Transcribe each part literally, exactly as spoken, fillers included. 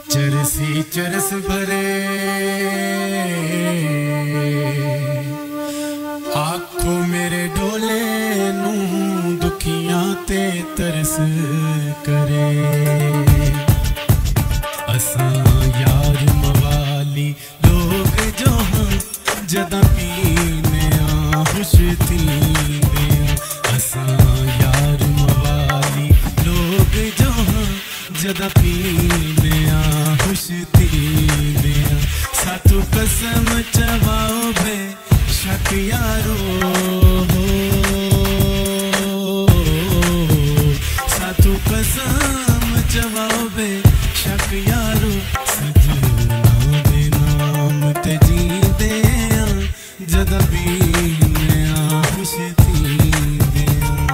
चरसी चरस भरे आखो मेरे डोले नू दुखियां ते तरस करे। असां यार मवाली लोग जो हाँ जदा पीने आ खुश थींदे। असां यार मवाली लोग जो हाँ जदा पीने आ खुश थींदे। साथू कसम चवाओ बे शक यारो, साथू कसम चवाओ बे शक यारो। सजना दे नाम ते जींदे जदा पीने आ खुश थींदे।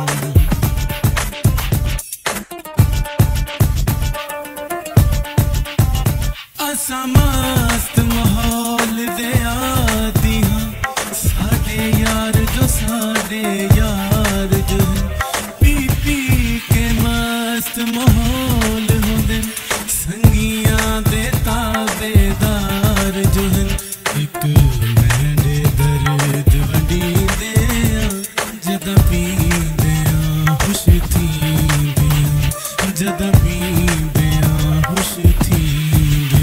असां मस्त माहौल दे आदी हाँ, साडे यार जो साडे यार जो पी पी के मस्त माहौल होंदे। संगियां दे ताबेदार जो हैं एक मैंने दर्द वंडींदे जदा पींदे खुश थींदे। जदा पींदे खुश थींदे।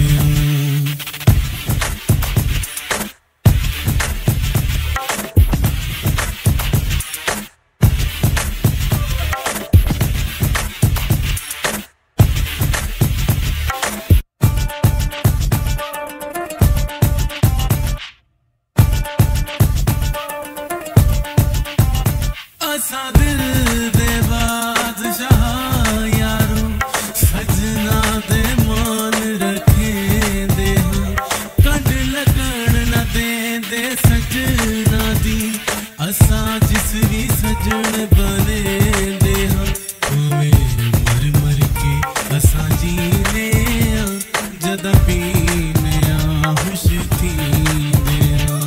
असां दिल दे बादशाह यारो, सजना दे मान रखेंदे हाँ। कंड लगन न देंदे सजना दी, असां जिस भी सजन बनेंदे हाँ। उवें मर मर के असां जीने जदा पीने आ खुश थींदे।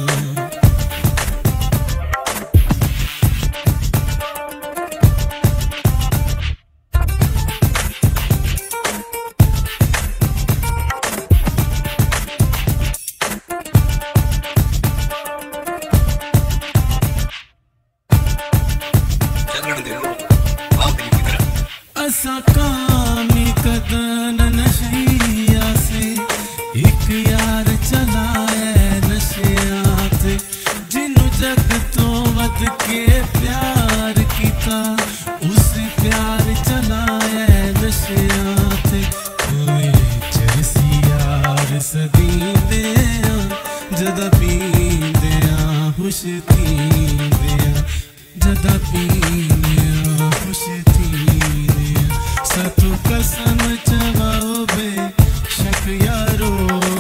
असां कामी कदन नशैया से एक यार चलाए नशिया ते। जिन्नू जग तो वध के प्यार कीता उस प्यार चलाए नशिया ते। कोई चरसी यार सदींदे जदा पींदे खुश थींदे। जदा पींदे खुश थींदे। साथू कसम चवाओ बे शक यारो,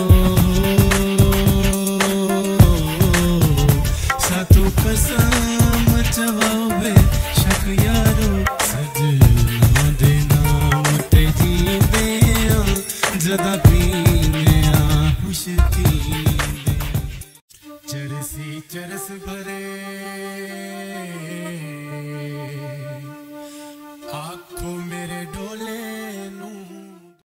साथू कसम चवाओ बे शक यारो। सजना दे नाम ते जींदे जदा पीने आ खुश थींदे। चरसी चरस भरे